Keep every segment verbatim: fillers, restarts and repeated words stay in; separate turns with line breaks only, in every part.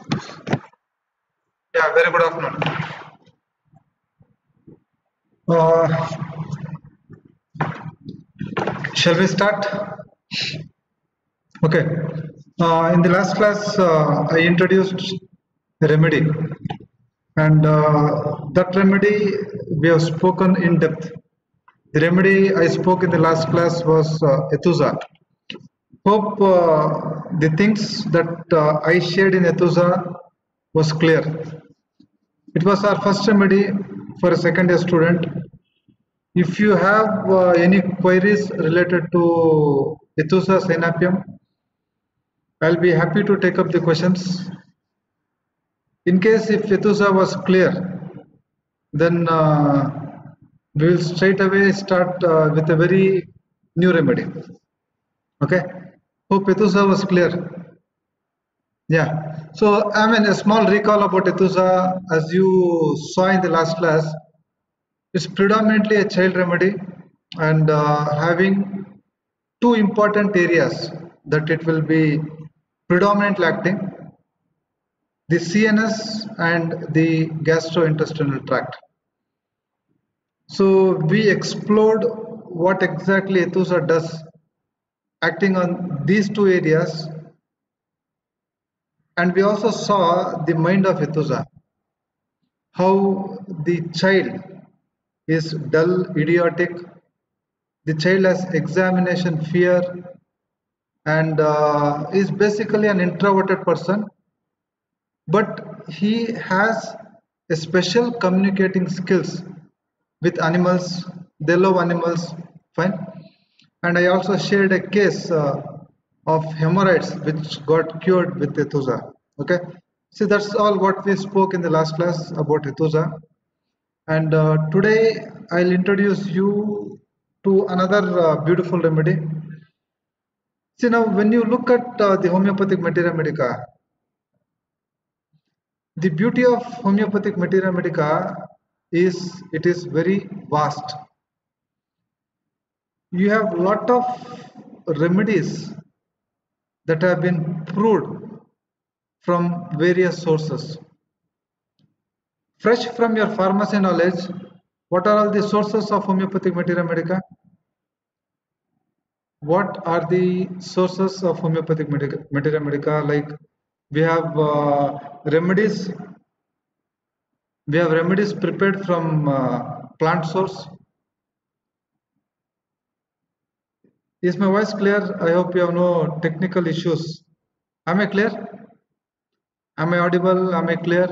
Yeah, very good afternoon. Uh, shall we start? Okay. Uh, in the last class, uh, I introduced remedy, and uh, that remedy we have spoken in depth. The remedy I spoke in the last class was uh, Ethusa. Hope uh, the things that uh, I shared in Ethusa was clear. It was our first remedy for a second year student. If you have uh, any queries related to Ethusa Synapium, I'll be happy to take up the questions. In case if Ethusa was clear, then uh, we will straight away start uh, with a very new remedy. Okay. Hope Ethusa was clear. Yeah. So I mean a small recall about Ethusa, as you saw in the last class, it's predominantly a child remedy and uh, having two important areas that it will be predominantly acting: the C N S and the gastrointestinal tract. So we explored what exactly Ethusa does acting on these two areas, and we also saw the mind of Ethusa, how the child is dull, idiotic, the child has examination fear, and uh, is basically an introverted person, but he has a special communicating skills with animals. They love animals, fine. And I also shared a case uh, of hemorrhoids which got cured with Ethusa. Okay, so that's all what we spoke in the last class about Ethusa. And uh, today I'll introduce you to another uh, beautiful remedy. See, now when you look at uh, the homeopathic materia medica, the beauty of homeopathic materia medica is it is very vast. You have lot of remedies that have been proved from various sources. Fresh from your pharmacy knowledge, what are all the sources of homeopathic materia medica? What are the sources of homeopathic medica, materia medica? Like we have uh, remedies, we have remedies prepared from uh, plant source. Is my voice clear? I hope you have no technical issues. Am I clear? Am I audible? Am I clear?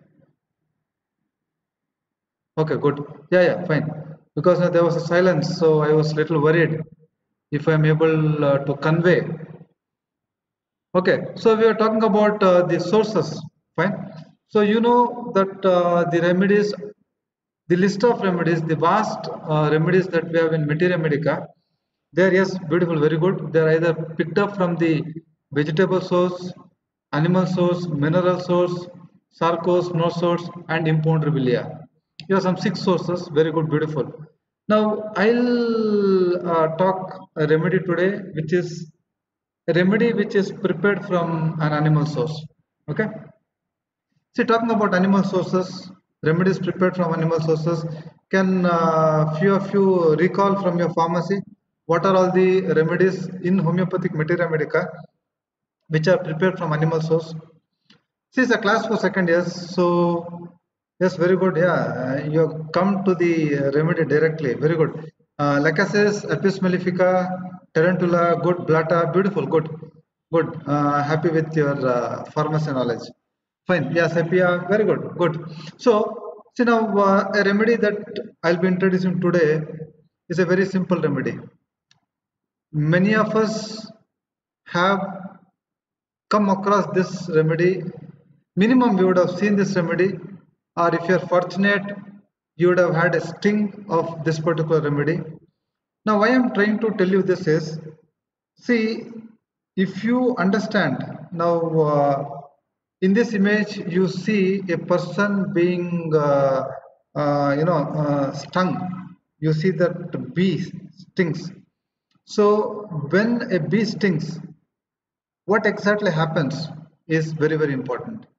Okay, good. Yeah, yeah, fine. Because uh, there was a silence, so I was little worried if I'm able uh, to convey. Okay, so we are talking about uh, the sources. Fine. So you know that uh, the remedies, the list of remedies, the vast uh, remedies that we have in Materia Medica, they are, yes, beautiful, very good. They are either picked up from the vegetable source, animal source, mineral source, sarcos, no source, and imponderabilia. You have some six sources, very good, beautiful. Now I'll uh, talk a remedy today, which is a remedy which is prepared from an animal source. Okay. See, talking about animal sources, remedies prepared from animal sources, can uh, few of you recall from your pharmacy what are all the remedies in homeopathic materia medica which are prepared from animal source? See, it's a class for second years, so yes, very good. Yeah, uh, you have come to the uh, remedy directly. Very good. Uh, Lacasis, Apis mellifica, Tarantula, good. Blata, beautiful, good, good. Uh, happy with your uh, pharmacy knowledge. Fine. Yeah, Sepia, very good, good. So, see now uh, a remedy that I'll be introducing today is a very simple remedy. Many of us have come across this remedy. Minimum we would have seen this remedy, or if you're fortunate, you would have had a sting of this particular remedy. Now, why I'm trying to tell you this is, see, if you understand now, uh, in this image, you see a person being, uh, uh, you know, uh, stung. You see that bee stings. So, when a bee stings, what exactly happens is very, very important.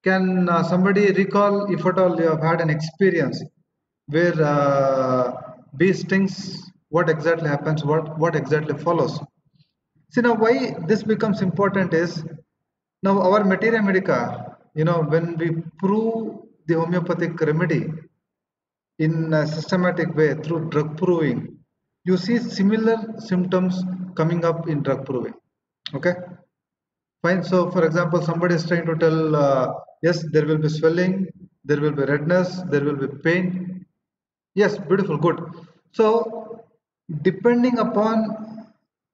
Can uh, somebody recall, if at all you have had an experience where uh, bee stings, what exactly happens, what, what exactly follows? See, now why this becomes important is, now our materia medica, you know, when we prove the homeopathic remedy in a systematic way through drug proving, you see similar symptoms coming up in drug proving. Okay, fine. So, for example, somebody is trying to tell, uh, yes, there will be swelling, there will be redness, there will be pain. Yes, beautiful, good. So, depending upon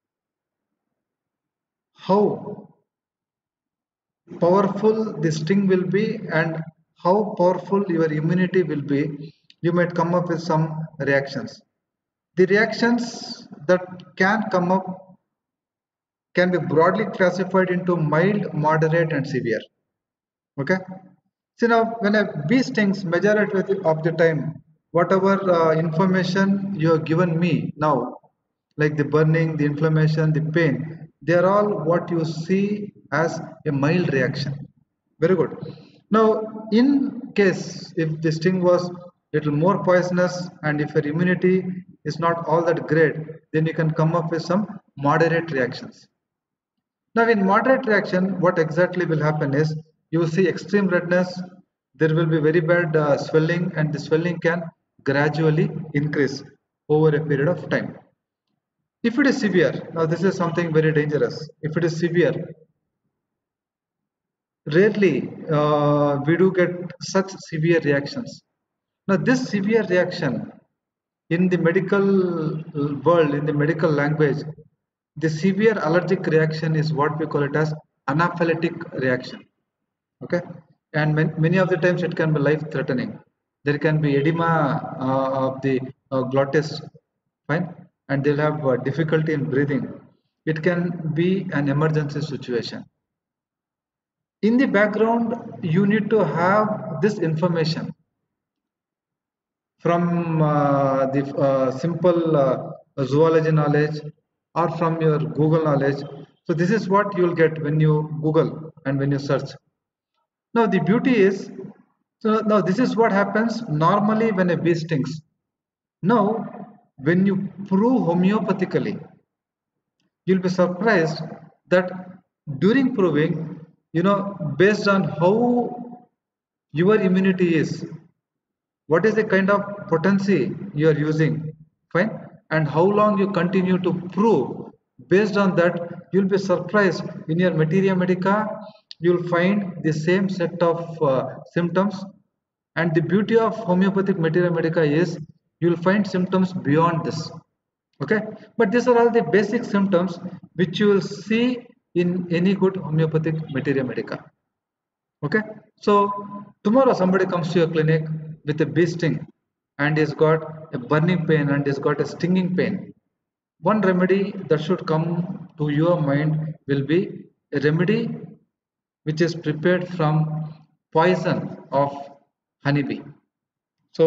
how powerful this sting will be and how powerful your immunity will be, you might come up with some reactions. The reactions that can come up can be broadly classified into mild, moderate, and severe. Okay. So now, when a bee stings, majority of the time, whatever uh, information you have given me now, like the burning, the inflammation, the pain, they are all what you see as a mild reaction. Very good. Now, in case if the sting was little more poisonous and if your immunity is not all that great, then you can come up with some moderate reactions. Now, in moderate reaction, what exactly will happen is you will see extreme redness, there will be very bad uh, swelling, and the swelling can gradually increase over a period of time. If it is severe, now this is something very dangerous. If it is severe, rarely uh, we do get such severe reactions. Now, this severe reaction in the medical world, in the medical language, the severe allergic reaction is what we call it as anaphylactic reaction. Okay, and many of the times it can be life threatening. There can be edema uh, of the uh, glottis, fine, and they'll have uh, difficulty in breathing. It can be an emergency situation. In the background, you need to have this information from uh, the uh, simple uh, zoology knowledge or from your Google knowledge. So this is what you will get when you Google and when you search. Now the beauty is, so now this is what happens normally when a bee stings. Now, when you prove homeopathically, you'll be surprised that during proving, you know, based on how your immunity is, what is the kind of potency you are using, fine, and how long you continue to prove. Based on that, you'll be surprised in your materia medica, you'll find the same set of uh, symptoms. And the beauty of homeopathic materia medica is you'll find symptoms beyond this. Okay, but these are all the basic symptoms which you will see in any good homeopathic materia medica. Okay, so tomorrow somebody comes to your clinic with a bee sting and he's got a burning pain and he's got a stinging pain. One remedy that should come to your mind will be a remedy which is prepared from poison of honeybee. So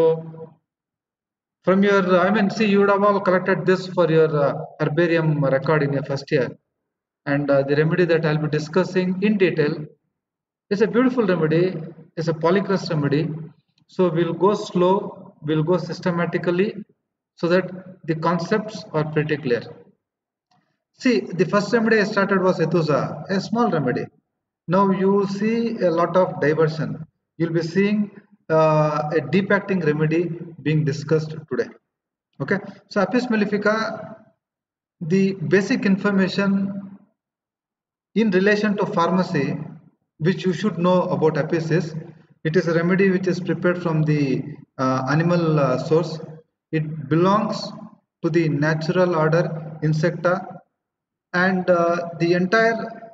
from your, I mean, see, you would have all collected this for your uh, herbarium record in your first year. And uh, the remedy that I'll be discussing in detail is a beautiful remedy, it's a polycrust remedy. So we'll go slow, we'll go systematically so that the concepts are pretty clear. See, the first remedy I started was Ethusa, a small remedy. Now you will see a lot of diversion. You'll be seeing uh, a deep acting remedy being discussed today. Okay, so Apis mellifica, the basic information in relation to pharmacy which you should know about Apis is it is a remedy which is prepared from the uh, animal uh, source. It belongs to the natural order Insecta, and uh, the entire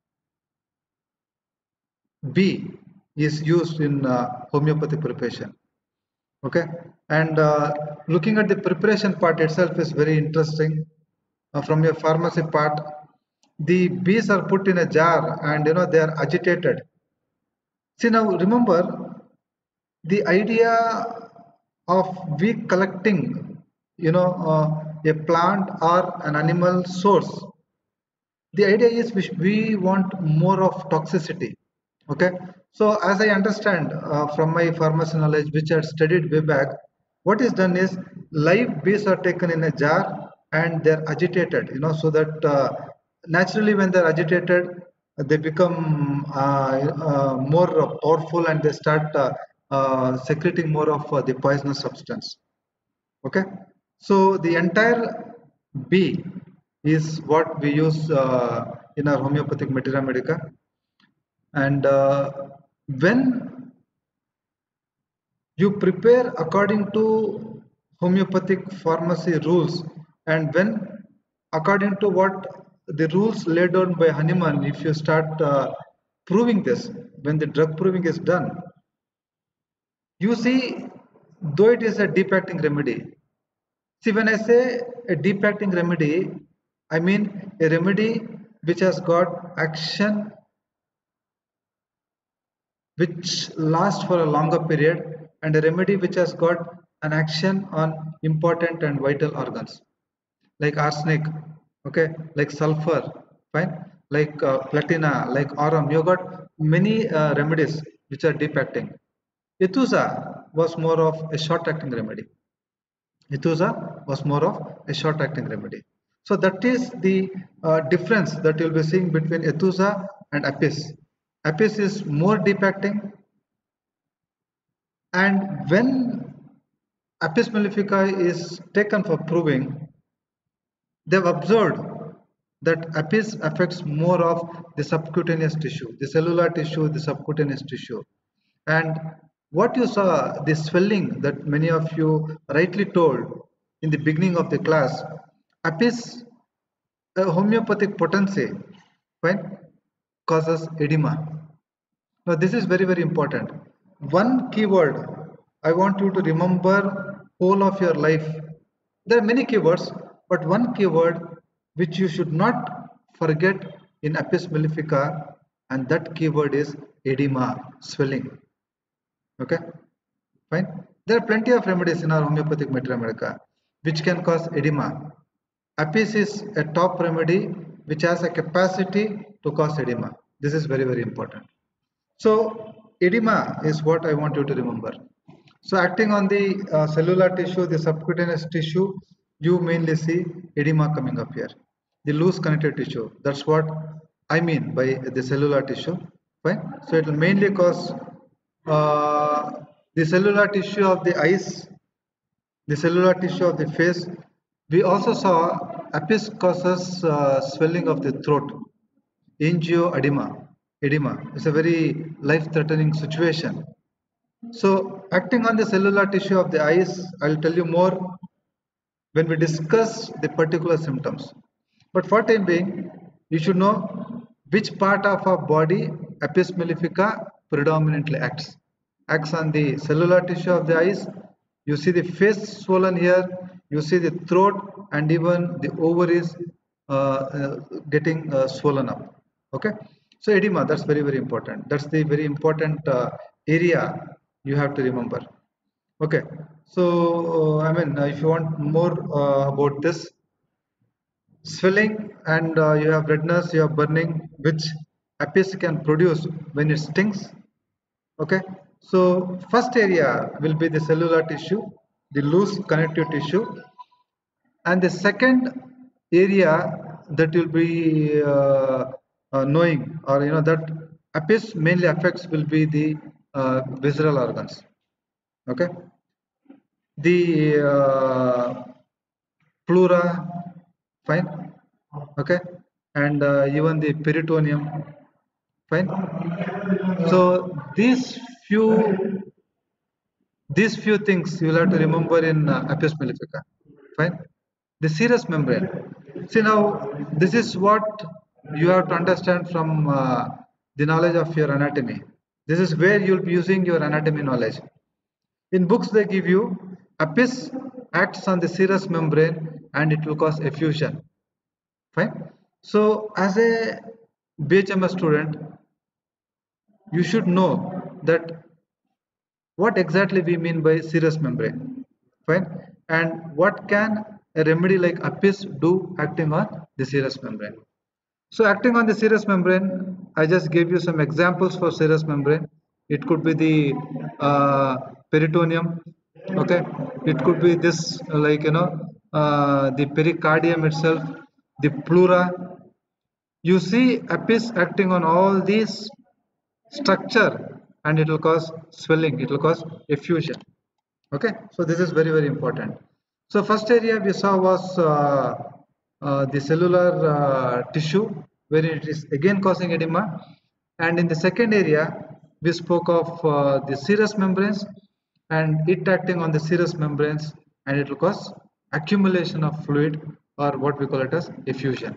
bee is used in uh, homeopathic preparation. Okay, and uh, looking at the preparation part itself is very interesting. Uh, from your pharmacy part, the bees are put in a jar and you know they are agitated. See, now remember the idea of we collecting, you know, uh, a plant or an animal source. The idea is we, we want more of toxicity. Okay, so as I understand uh, from my pharmacy knowledge, which I had studied way back, what is done is live bees are taken in a jar and they're agitated, you know, so that uh, naturally when they're agitated, they become uh, uh, more powerful and they start uh, uh, secreting more of uh, the poisonous substance. Okay, so the entire bee is what we use uh, in our homeopathic materia medica, and uh, when you prepare according to homeopathic pharmacy rules, and when according to what the rules laid down by Hahnemann, if you start uh, proving this, when the drug proving is done, you see, though it is a deep acting remedy. See, when I say a deep acting remedy, I mean a remedy which has got action which lasts for a longer period, and a remedy which has got an action on important and vital organs like arsenic, okay, like sulfur, fine, like uh, platina, like aurum. You got many uh, remedies which are deep acting. Ethusa was more of a short acting remedy. Ethusa was more of a short acting remedy. So that is the uh, difference that you'll be seeing between Ethusa and Apis. Apis is more deep acting, and when Apis mellifica is taken for proving, they've observed that Apis affects more of the subcutaneous tissue, the cellular tissue, the subcutaneous tissue. And what you saw, the swelling that many of you rightly told in the beginning of the class, Apis, a homeopathic potency, fine, causes edema. Now, this is very, very important. One keyword I want you to remember whole of your life. There are many keywords, but one keyword which you should not forget in Apis mellifica, and that keyword is edema, swelling. Okay, fine. There are plenty of remedies in our homeopathic materia medica which can cause edema. Apis is a top remedy which has a capacity to cause edema. This is very, very important. So edema is what I want you to remember. So acting on the uh, cellular tissue, the subcutaneous tissue, you mainly see edema coming up here. The loose connective tissue. That's what I mean by the cellular tissue. Fine. So it will mainly cause uh, the cellular tissue of the eyes, the cellular tissue of the face. We also saw Apis causes uh, swelling of the throat, angioedema. Edema is a very life-threatening situation. So, acting on the cellular tissue of the eyes, I'll tell you more when we discuss the particular symptoms. But for time being, you should know which part of our body Apis mellifica predominantly acts. Acts on the cellular tissue of the eyes. You see the face swollen here. You see the throat and even the ovaries uh, uh, getting uh, swollen up. Okay. So edema, that's very, very important. That's the very important uh, area you have to remember. Okay, so uh, I mean, uh, if you want more uh, about this swelling and uh, you have redness, you have burning, which Apis can produce when it stings. Okay, so first area will be the cellular tissue, the loose connective tissue, and the second area that you'll be uh, uh, knowing, or you know, that Apis mainly affects will be the uh, visceral organs. Okay, the uh, pleura, fine, okay, and uh, even the peritoneum, fine. So these few these few things you will have to remember in uh, Apis mellifica, fine. The serous membrane. See, now this is what you have to understand from uh, the knowledge of your anatomy. This is where you will be using your anatomy knowledge. In books, they give you Apis acts on the serous membrane and it will cause effusion. Fine. So, as a B H M S student, you should know that what exactly we mean by serous membrane. Fine. And what can a remedy like Apis do acting on the serous membrane. So acting on the serous membrane, I just gave you some examples for serous membrane. It could be the uh, peritoneum, okay. It could be this, uh, like you know, uh, the pericardium itself, the pleura. You see Apis acting on all these structure, and it will cause swelling. It will cause effusion. Okay, so this is very very important. So first area we saw was uh, uh, the cellular uh, tissue, where it is again causing edema, and in the second area we spoke of uh, the serous membranes and it acting on the serous membranes, and it will cause accumulation of fluid, or what we call it as effusion.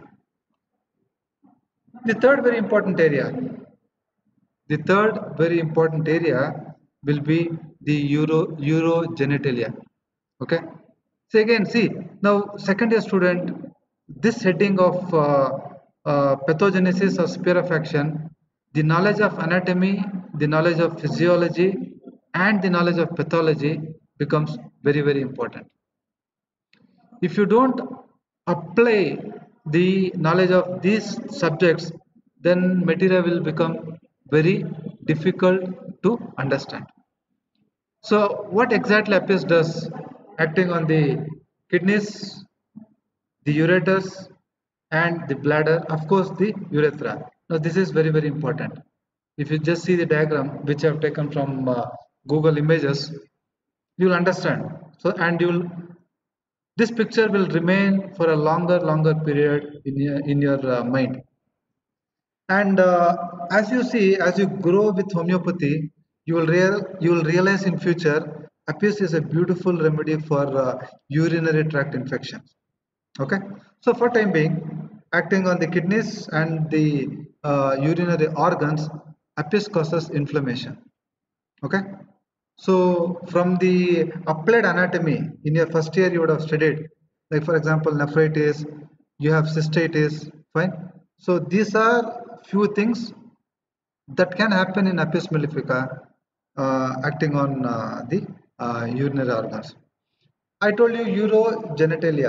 The third very important area The third very important area will be the euro, urogenitalia. Okay. So again, see now, second year student, this heading of uh, uh, pathogenesis or sphere of action, the knowledge of anatomy, the knowledge of physiology, and the knowledge of pathology becomes very very important. If you don't apply the knowledge of these subjects, then material will become very difficult to understand. So what exactly Apis does, acting on the kidneys, the ureters, and the bladder, of course the urethra. Now this is very very important. If you just see the diagram which I have taken from uh, Google Images, you will understand. So, and you will this picture will remain for a longer longer period in your, in your uh, mind. And uh, as you see, as you grow with homeopathy, you will real you will realize in future Apis is a beautiful remedy for uh, urinary tract infections. Okay, so for time being, acting on the kidneys and the uh, urinary organs, Apis causes inflammation. Okay, so from the applied anatomy, in your first year you would have studied, like for example nephritis, you have cystitis, fine. So these are few things that can happen in Apis mellifica, uh, acting on uh, the uh, urinary organs. I told you urogenitalia.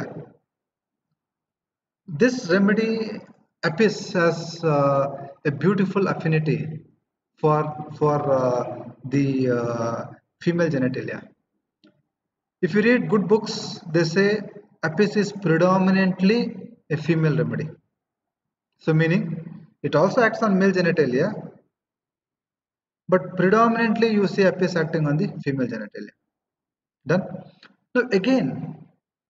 This remedy, Apis, has uh, a beautiful affinity for for uh, the uh, female genitalia. If you read good books, they say Apis is predominantly a female remedy. So meaning it also acts on male genitalia, but predominantly you see Apis acting on the female genitalia. Done. Now again,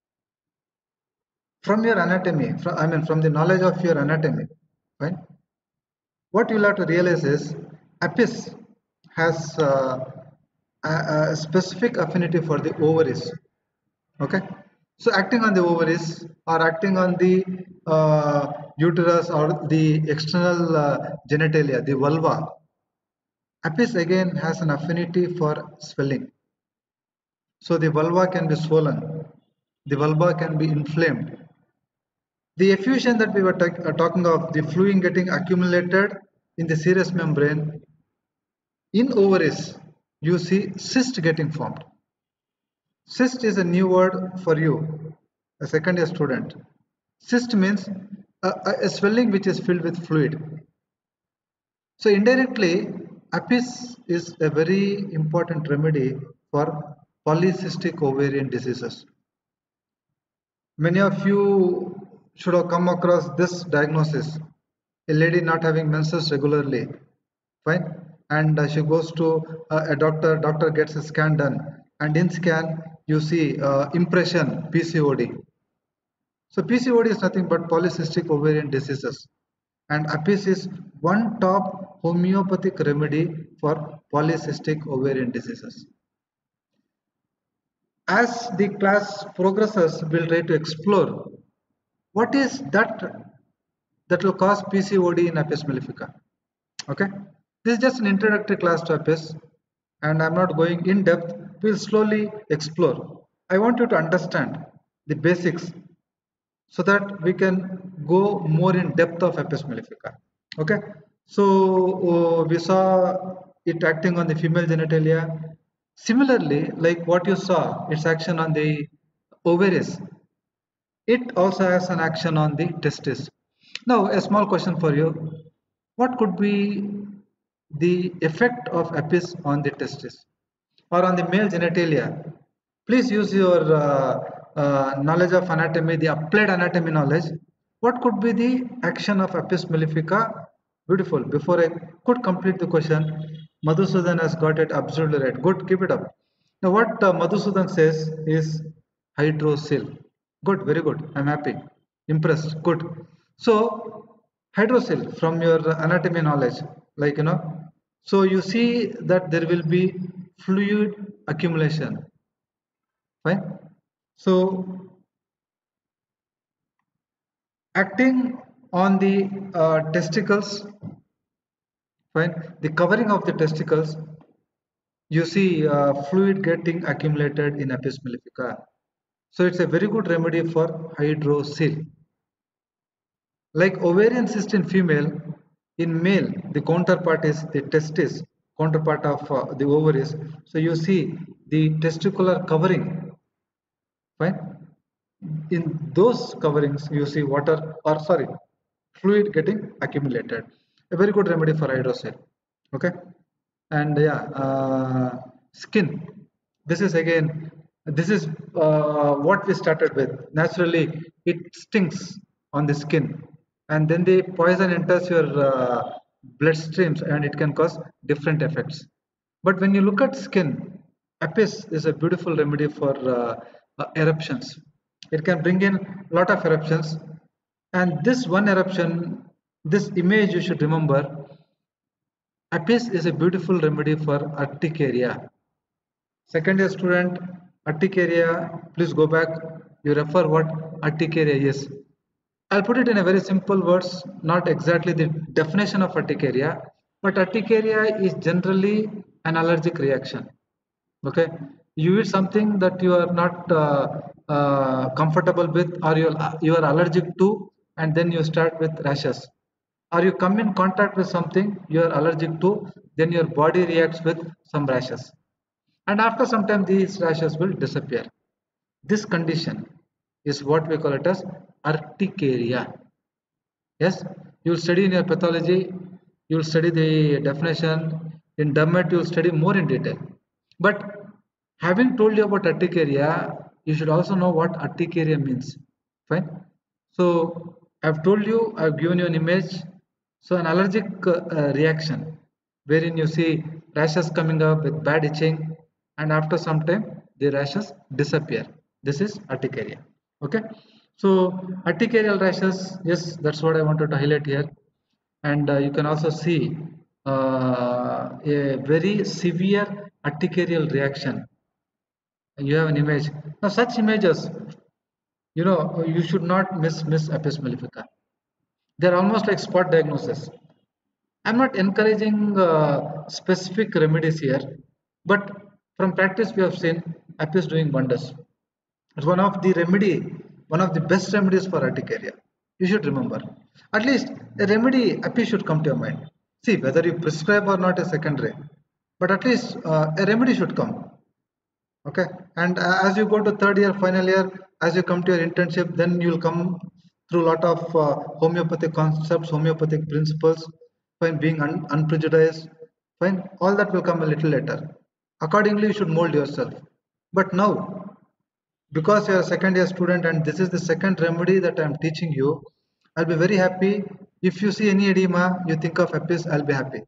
from your anatomy, from, I mean from the knowledge of your anatomy, right? What you'll have to realize is Apis has uh, a, a specific affinity for the ovaries. Okay, so acting on the ovaries or acting on the uh, uterus or the external uh, genitalia, the vulva, Apis again has an affinity for swelling. So the vulva can be swollen, the vulva can be inflamed. The effusion that we were uh, talking of, the fluid getting accumulated in the serous membrane, in ovaries, you see cyst getting formed. Cyst is a new word for you, a second year student. Cyst means a, a swelling which is filled with fluid. So indirectly, Apis is a very important remedy for polycystic ovarian diseases. Many of you should have come across this diagnosis. A lady not having menses regularly, fine, and uh, she goes to uh, a doctor, doctor gets a scan done, and in scan you see uh, impression P C O D. So P C O D is nothing but polycystic ovarian diseases, and Apis is one top homeopathic remedy for polycystic ovarian diseases. As the class progresses, we'll try to explore what is that that will cause P C O D in Apis mellifica. Okay, this is just an introductory class to Apis, and I'm not going in depth. We'll slowly explore. I want you to understand the basics so that we can go more in depth of Apis mellifica. Okay, so uh, we saw it acting on the female genitalia. Similarly, like what you saw, its action on the ovaries, it also has an action on the testis. Now, a small question for you. What could be the effect of apis on the testis or on the male genitalia? Please use your uh, uh, knowledge of anatomy, the applied anatomy knowledge. What could be the action of apis mellifica? Beautiful. Before I could complete the question, Madhusudan has got it absolutely right. Good, keep it up. Now, what uh, Madhusudan says is hydrocele. Good, very good. I'm happy. Impressed. Good. So, hydrocele from your anatomy knowledge, like you know, so you see that there will be fluid accumulation. Fine. So, acting on the uh, testicles, fine, the covering of the testicles, you see uh, fluid getting accumulated in apis mellifica. So it's a very good remedy for hydrocele. Like ovarian cyst in female, in male, the counterpart is the testis, counterpart of uh, the ovaries. So you see the testicular covering, fine. In those coverings you see water or sorry fluid getting accumulated, a very good remedy for hydrocele. Okay. And yeah, uh, skin, this is again, this is uh, what we started with. Naturally it stings on the skin, and then the poison enters your uh, blood streams and it can cause different effects. But when you look at skin, apis is a beautiful remedy for uh, uh, eruptions. It can bring in a lot of eruptions. And this one eruption, this image you should remember, apis is a beautiful remedy for urticaria. Second year student, urticaria, please go back. You refer what urticaria is. I'll put it in a very simple words, not exactly the definition of urticaria, but urticaria is generally an allergic reaction. Okay, you eat something that you are not uh, uh, comfortable with, or you are, you are allergic to, and then you start with rashes. Or you come in contact with something you are allergic to, then your body reacts with some rashes. And after some time, these rashes will disappear. This condition is what we call it as urticaria. Yes, you will study in your pathology, you will study the definition. In dermat, you will study more in detail. But having told you about urticaria, you should also know what urticaria means. Fine. So I've told you, I've given you an image. So an allergic uh, uh, reaction, wherein you see rashes coming up with bad itching, and after some time the rashes disappear. This is urticaria. Okay. So urticarial rashes, yes, that's what I wanted to highlight here. And uh, you can also see uh, a very severe urticarial reaction. You have an image. Now such images, you know, you should not miss miss apis mellifica. They're almost like spot diagnosis. I'm not encouraging uh, specific remedies here, but from practice we have seen apis doing wonders. It's one of the remedy, one of the best remedies for urticaria. You should remember. At least a remedy, apis should come to your mind. See, whether you prescribe or not is secondary, but at least uh, a remedy should come. Okay. And uh, as you go to third year, final year, as you come to your internship, then you'll come through a lot of uh, homeopathic concepts, homeopathic principles, fine, being un unprejudiced, fine, all that will come a little later. Accordingly, you should mold yourself. But now, because you're a second year student and this is the second remedy that I'm teaching you, I'll be very happy. If you see any edema, you think of apis, I'll be happy.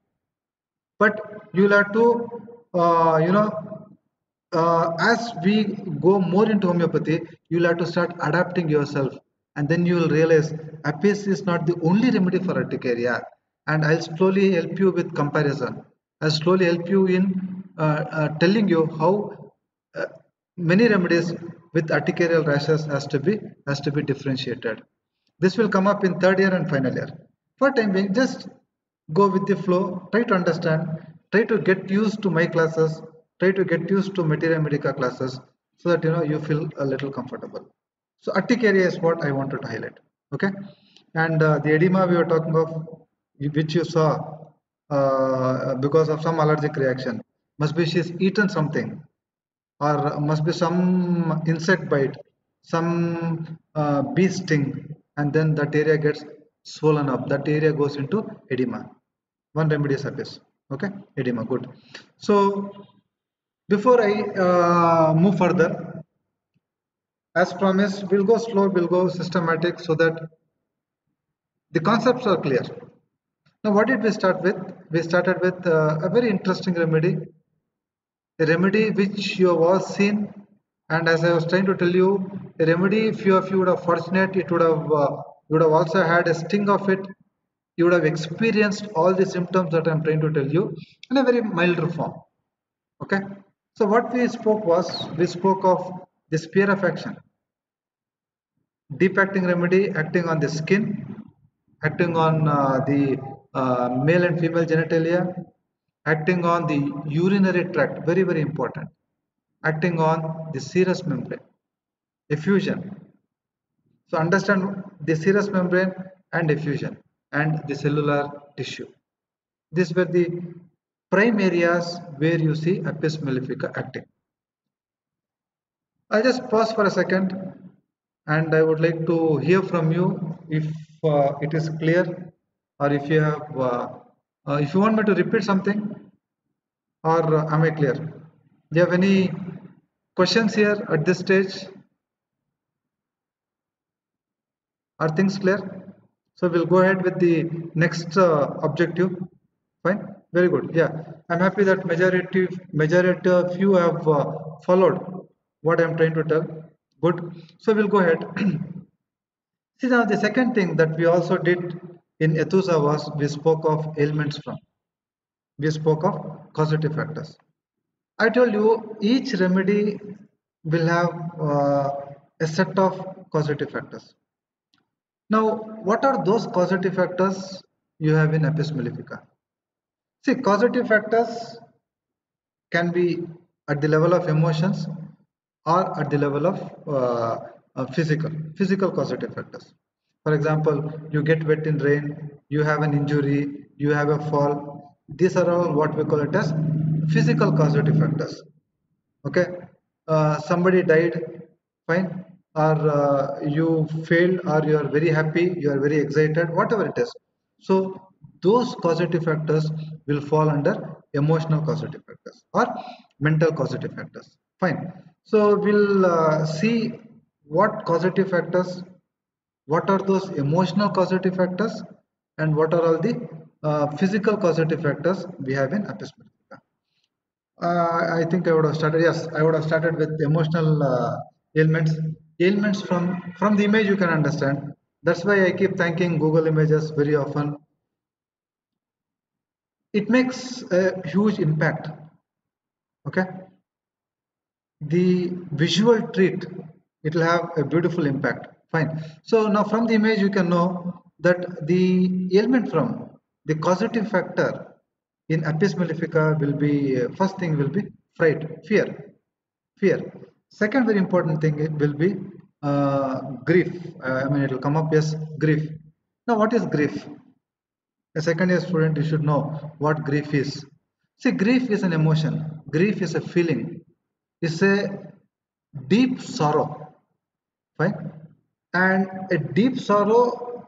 But you'll have to, uh, you know, uh, as we go more into homeopathy, you'll have to start adapting yourself, and then you will realize apis is not the only remedy for urticaria. And I'll slowly help you with comparison. I'll slowly help you in uh, uh, telling you how uh, many remedies with urticarial rashes has to be has to be differentiated. This will come up in third year and final year. For time being, just go with the flow, try to understand, try to get used to my classes, try to get used to materia medica classes, so that you know you feel a little comfortable. So urticaria is what I wanted to highlight. Okay. And uh, the edema we were talking of, which you saw uh, because of some allergic reaction, must be she's eaten something, or must be some insect bite, some uh, bee sting, and then that area gets swollen up, that area goes into edema. One remedy is apis. Okay, edema, good. So before I uh, move further, as promised, we'll go slow, we'll go systematic so that the concepts are clear. Now, what did we start with? We started with uh, a very interesting remedy, a remedy which you have all seen, and as I was trying to tell you, a remedy, few of you would have fortunate, it would have uh, you would have also had a sting of it. You would have experienced all the symptoms that I'm trying to tell you in a very milder form. Okay, so what we spoke was, we spoke of the sphere of action. Deep acting remedy acting on the skin, acting on uh, the uh, male and female genitalia, acting on the urinary tract, very very important, acting on the serous membrane, effusion. So understand the serous membrane and effusion and the cellular tissue. These were the prime areas where you see Apis mellifica acting. I'll just pause for a second and I would like to hear from you if uh, it is clear, or if you have, uh, uh, if you want me to repeat something, or uh, am I clear? Do you have any questions here at this stage? Are things clear? So we'll go ahead with the next uh, objective. Fine, very good. Yeah, I'm happy that majority majority of you have uh, followed what I'm trying to tell. Good. So we'll go ahead. See, now the second thing that we also did in Ethusa was we spoke of ailments from. We spoke of causative factors. I told you each remedy will have uh, a set of causative factors. Now, what are those causative factors you have in Apis mellifica? See, causative factors can be at the level of emotions or at the level of uh, uh, physical, physical causative factors. For example, you get wet in rain, you have an injury, you have a fall. These are all what we call it as physical causative factors. Okay, uh, somebody died, fine, or uh, you failed, or you are very happy, you are very excited, whatever it is. So those causative factors will fall under emotional causative factors or mental causative factors. Fine. So we'll uh, see what causative factors, what are those emotional causative factors, and what are all the uh, physical causative factors we have in Apis mellifica. Uh, I think I would have started. Yes, I would have started with emotional uh, ailments. Ailments from from the image you can understand. That's why I keep thanking Google Images very often. It makes a huge impact. Okay, the visual treat, it will have a beautiful impact. Fine. So now from the image you can know that the ailment from the causative factor in Apis mellifica will be, uh, first thing will be fright, fear, fear. Second very important thing will be uh, grief. Uh, I mean it will come up as grief. Now what is grief? A second year student, you should know what grief is. See, grief is an emotion. Grief is a feeling. It's a deep sorrow. Fine. And a deep sorrow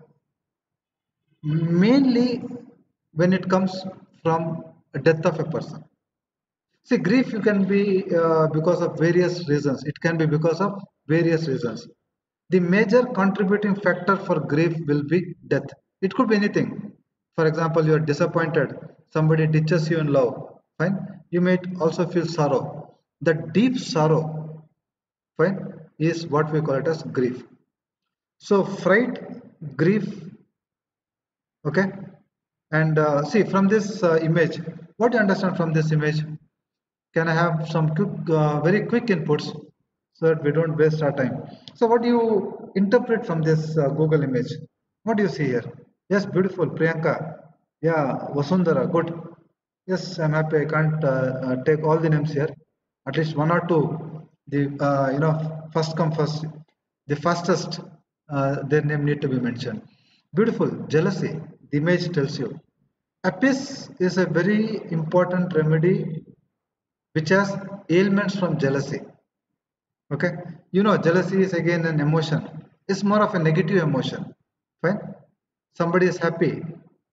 mainly when it comes from a death of a person. See, grief you can be uh, because of various reasons. It can be because of various reasons. The major contributing factor for grief will be death. It could be anything. For example, you are disappointed. Somebody ditches you in love. Fine. You might also feel sorrow. The deep sorrow, fine, is what we call it as grief. So fright, grief, okay. And uh, see from this uh, image, what do you understand from this image? Can I have some quick, uh, very quick inputs so that we don't waste our time? So what do you interpret from this uh, Google image? What do you see here? Yes, beautiful, Priyanka. Yeah, Vasundhara, good. Yes, I'm happy. I can't uh, uh, take all the names here. At least one or two. The uh, you know first come first. The fastest, uh, their name need to be mentioned. Beautiful, jealousy. The image tells you. Apis is a very important remedy which has ailments from jealousy. Okay, you know, jealousy is again an emotion. It's more of a negative emotion. Fine. somebody is happy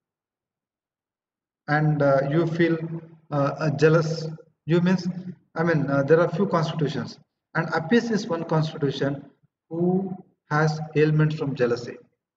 and uh, you feel uh, uh, jealous, you means, I mean, uh, there are few constitutions, and Apis is one constitution who has ailments from jealousy.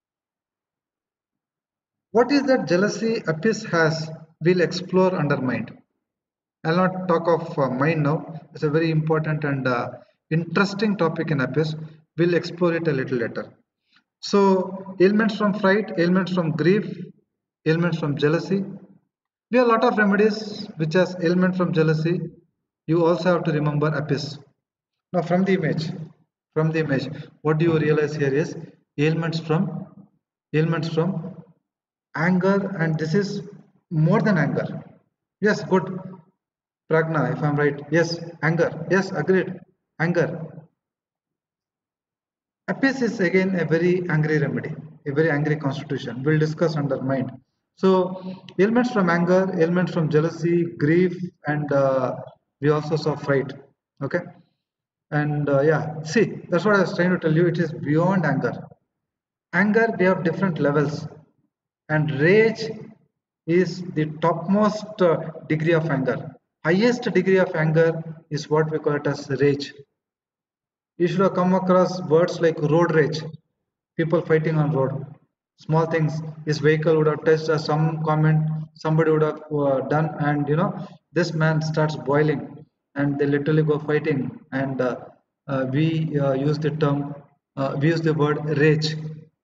What is that jealousy Apis has? We'll explore under mind. I'll not talk of uh, mind now. It's a very important and uh, interesting topic in Apis. We'll explore it a little later. So, ailments from fright, ailments from grief, ailments from jealousy. We have a lot of remedies which has ailment from jealousy. You also have to remember Apis. Now, from the image, from the image, what do you realize here is ailments from ailments from anger, and this is more than anger. Yes, good. Pragna, if I'm right. Yes, anger. Yes, agreed. Anger. Apis is again a very angry remedy, a very angry constitution. We'll discuss under mind. So, ailments from anger, ailments from jealousy, grief, and uh, we also saw fright. Okay, and uh, yeah, see, that's what I was trying to tell you. It is beyond anger. Anger, we have different levels, and rage is the topmost uh, degree of anger. Highest degree of anger is what we call it as rage. You should have come across words like road rage, people fighting on road. Small things, his vehicle would have touched, or some comment somebody would have uh, done, and you know, this man starts boiling, and they literally go fighting. And uh, uh, we uh, use the term, uh, we use the word rage.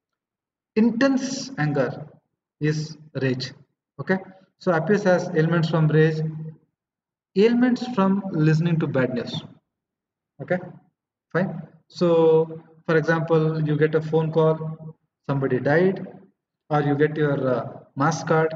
Intense anger is rage. Okay, so Apis has ailments from rage, ailments from listening to bad news. Okay, fine. So for example, you get a phone call, somebody died, or you get your uh, mass card,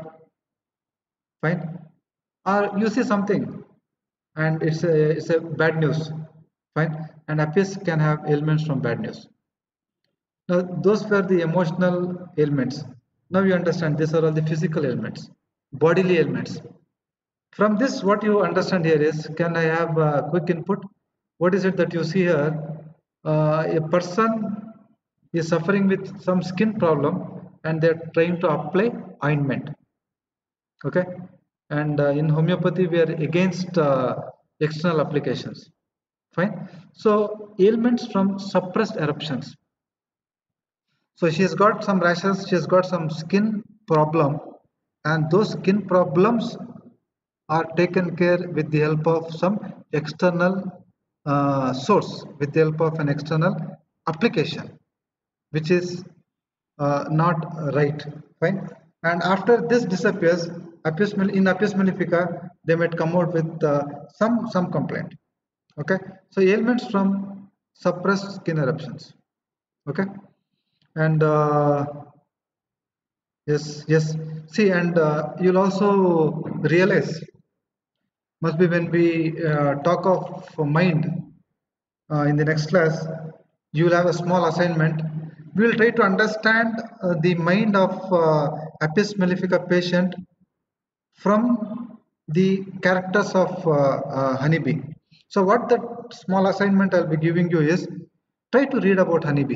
fine, or you see something and it's a it's a bad news, fine, and Apis can have ailments from bad news. Now those were the emotional ailments. Now you understand these are all the physical ailments, bodily ailments. From this, what you understand here is, can I have a quick input? What is it that you see here? Uh, a person is suffering with some skin problem and they're trying to apply ointment. Okay. And uh, in homeopathy, we are against uh, external applications. Fine. So, ailments from suppressed eruptions. So, she's got some rashes, she's got some skin problem, and those skin problems are taken care with the help of some external uh, source, with the help of an external application, which is uh, not right, fine. And after this disappears, Apis in Apis mellifica, they might come out with uh, some some complaint. Okay, so ailments from suppressed skin eruptions. Okay, and uh, yes, yes. See, and uh, you'll also realize, must be when we uh, talk of mind uh, in the next class, you will have a small assignment. We will try to understand uh, the mind of uh, Apis mellifica patient from the characters of uh, uh, honeybee. So what that small assignment I'll be giving you is, try to read about honeybee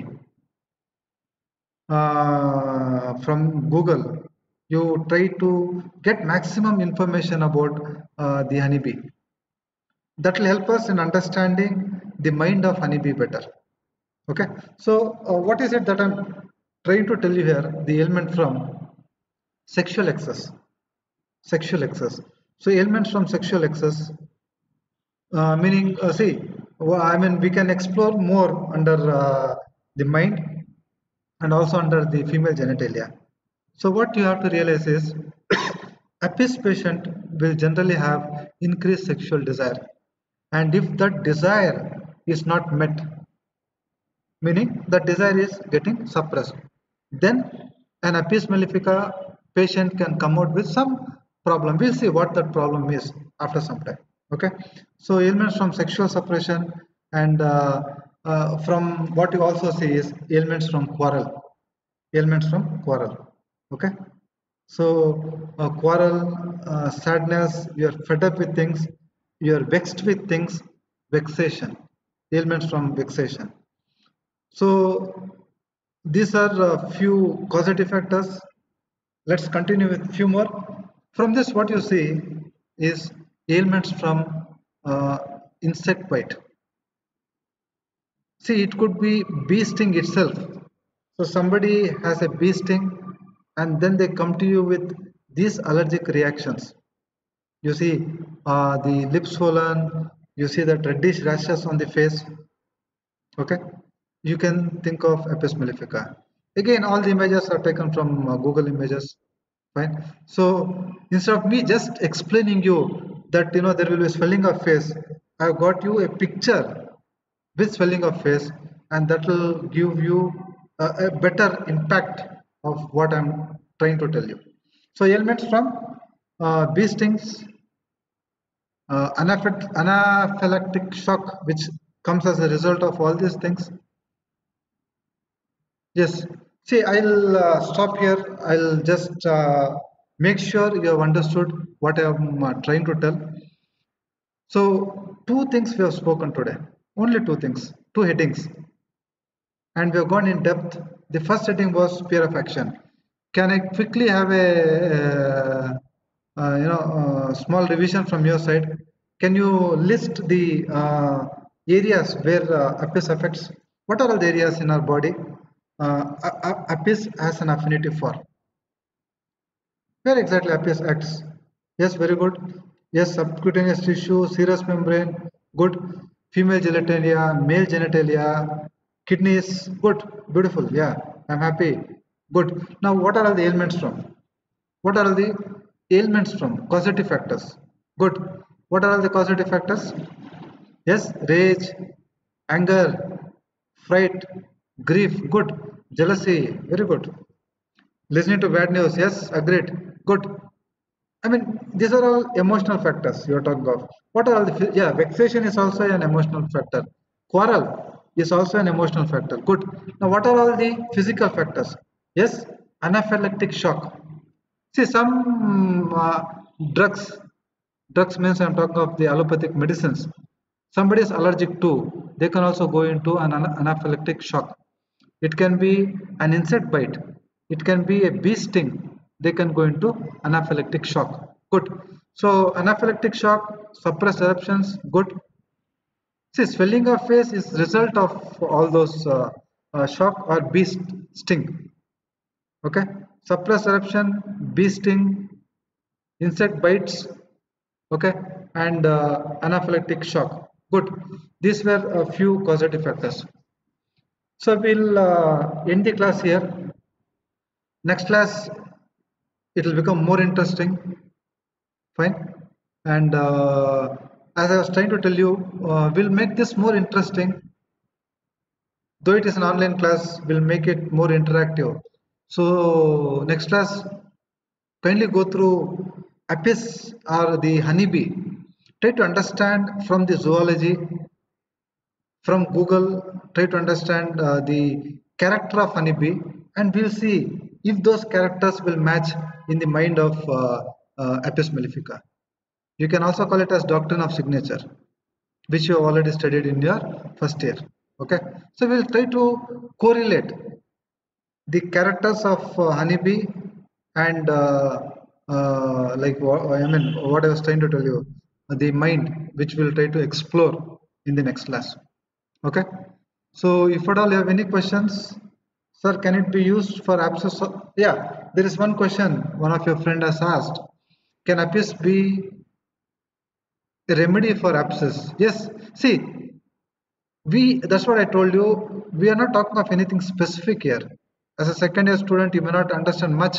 uh, from Google. You try to get maximum information about uh, the honeybee. That will help us in understanding the mind of honeybee better. Okay, so uh, what is it that I'm trying to tell you here? The ailment from sexual excess. Sexual excess. So ailments from sexual excess, uh, meaning, uh, see, well, I mean, we can explore more under uh, the mind and also under the female genitalia. So what you have to realize is, Apis patient will generally have increased sexual desire, and if that desire is not met, meaning that desire is getting suppressed, then an Apis mellifica patient can come out with some problem. We'll see what that problem is after some time. Okay, so ailments from sexual suppression, and uh, uh, from what you also see is ailments from quarrel. Ailments from quarrel. Okay, so uh, quarrel, uh, sadness, you are fed up with things, you are vexed with things, vexation, ailments from vexation. So these are a few causative factors. Let's continue with few more. From this, what you see is ailments from uh, insect bite. See, it could be bee sting itself. So somebody has a bee sting and then they come to you with these allergic reactions. You see uh, the lips swollen, you see that reddish rashes on the face. Okay, you can think of Apis mellifica. Again, all the images are taken from uh, Google Images. Fine. So instead of me just explaining you that you know there will be swelling of face, I have got you a picture with swelling of face, and that will give you a, a better impact of what I'm trying to tell you. So ailments from uh, bee stings, uh, anaphylact- anaphylactic shock, which comes as a result of all these things. Yes. See, I'll uh, stop here. I'll just uh, make sure you have understood what I'm uh, trying to tell. So, two things we have spoken today. Only two things, two headings, and we have gone in depth. The first heading was fear of action. Can I quickly have a uh, uh, you know uh, small revision from your side? Can you list the uh, areas where uh, Apis affects? What are all the areas in our body uh, A- A- Apis has an affinity for? Where exactly Apis acts? Yes, very good. Yes, subcutaneous tissue, serous membrane, good. Female genitalia, male genitalia, kidneys, good, beautiful. Yeah, I'm happy. Good. Now, what are all the ailments from? What are all the ailments from? Causative factors. Good. What are all the causative factors? Yes, rage, anger, fright, grief, good. Jealousy, very good. Listening to bad news, yes, agreed, good. I mean, these are all emotional factors you're talking of. What are all the, yeah, vexation is also an emotional factor. Quarrel is also an emotional factor. Good. Now, what are all the physical factors? Yes, anaphylactic shock. See, some uh, drugs, drugs means I'm talking of the allopathic medicines. Somebody is allergic to, they can also go into an anaphylactic shock. It can be an insect bite. It can be a bee sting. They can go into anaphylactic shock. Good. So anaphylactic shock, suppressed eruptions. Good. See, swelling of face is result of all those uh, uh, shock or bee sting. Okay. Suppressed eruption, bee sting, insect bites. Okay, and uh, anaphylactic shock. Good. These were a few causative factors. So we'll uh, end the class here. Next class, it will become more interesting. Fine. And uh, as I was trying to tell you, uh, we'll make this more interesting. Though it is an online class, we'll make it more interactive. So next class, kindly go through Apis or the honeybee. Try to understand from the zoology, from Google, try to understand uh, the character of honeybee, and we'll see if those characters will match in the mind of uh, uh, Apis mellifica. You can also call it as doctrine of signature, which you have already studied in your first year. Okay, so we'll try to correlate the characters of uh, honeybee and uh, uh, like I mean what I was trying to tell you, the mind, which we'll try to explore in the next class. Okay, so if at all you have any questions, sir, can it be used for abscess? Yeah, there is one question one of your friend has asked. Can Apis be a remedy for abscess? Yes. See, we that's what I told you. We are not talking of anything specific here. As a second year student, you may not understand much.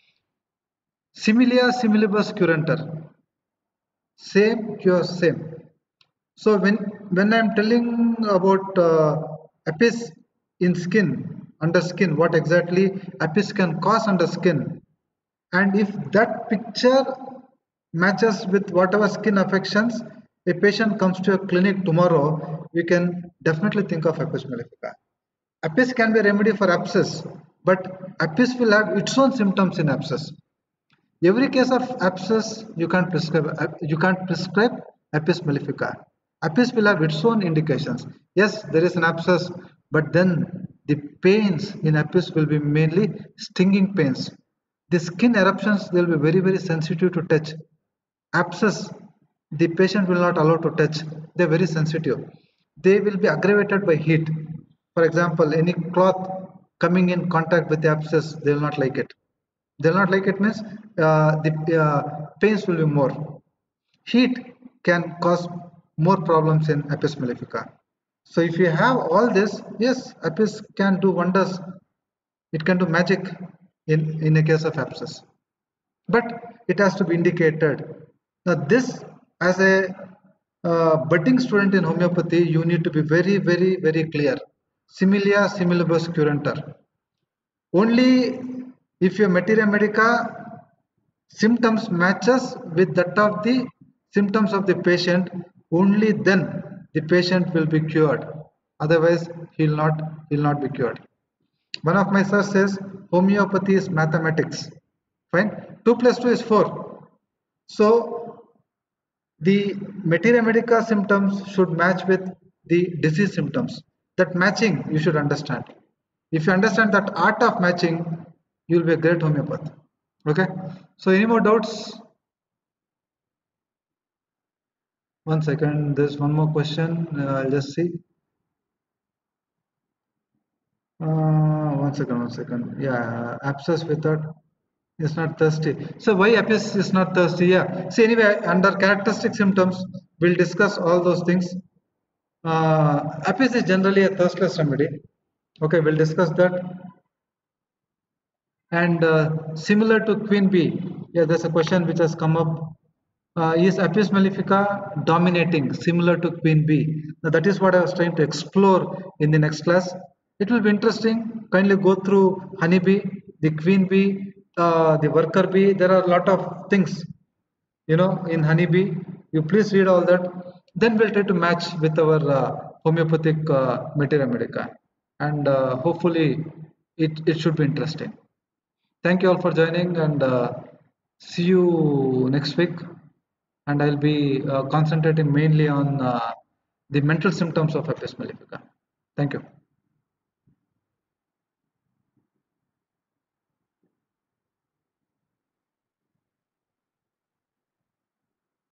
Similia similibus curanter. Same cure same. So when when I'm telling about uh, Apis in skin, under skin, what exactly Apis can cause under skin, and if that picture matches with whatever skin affections, a patient comes to a clinic tomorrow, we can definitely think of Apis mellifica. Apis can be a remedy for abscess, but Apis will have its own symptoms in abscess. Every case of abscess, you can't prescribe. You can't prescribe Apis mellifica. Apis will have its own indications. Yes, there is an abscess, but then the pains in Apis will be mainly stinging pains. The skin eruptions, they'll be very, very sensitive to touch. Abscess, the patient will not allow to touch. They're very sensitive. They will be aggravated by heat. For example, any cloth coming in contact with the abscess, they will not like it. They will not like it means uh, the uh, pains will be more. Heat can cause more problems in Apis mellifica. So if you have all this, yes, Apis can do wonders. It can do magic in, in a case of abscess. But it has to be indicated. Now this, as a uh, budding student in homeopathy, you need to be very, very, very clear. Similia similibus curanter. Only if your materia medica symptoms matches with that of the symptoms of the patient, only then the patient will be cured. Otherwise, he will not, he will not be cured. One of my sir says homeopathy is mathematics. Fine. two plus two is four. So the materia medica symptoms should match with the disease symptoms. That matching you should understand. If you understand that art of matching, you will be a great homeopath. Okay. So any more doubts? One second. There's one more question. Uh, I'll just see. Uh, one second. One second. Yeah, abscess without is not thirsty. So why Apis is not thirsty? Yeah. See anyway, under characteristic symptoms, we'll discuss all those things. Uh, Apis is generally a thirstless remedy. Okay, we'll discuss that. And uh, similar to queen bee, yeah, there's a question which has come up. Uh, is Apis mellifica dominating, similar to queen bee? Now that is what I was trying to explore in the next class. It will be interesting. Kindly go through honeybee, the queen bee, uh, the worker bee. There are a lot of things, you know, in honeybee. You please read all that. Then we'll try to match with our uh, homeopathic uh, materia medica, and uh, hopefully it, it should be interesting. Thank you all for joining, and uh, see you next week. And I'll be uh, concentrating mainly on uh, the mental symptoms of Apis mellifica. Thank you.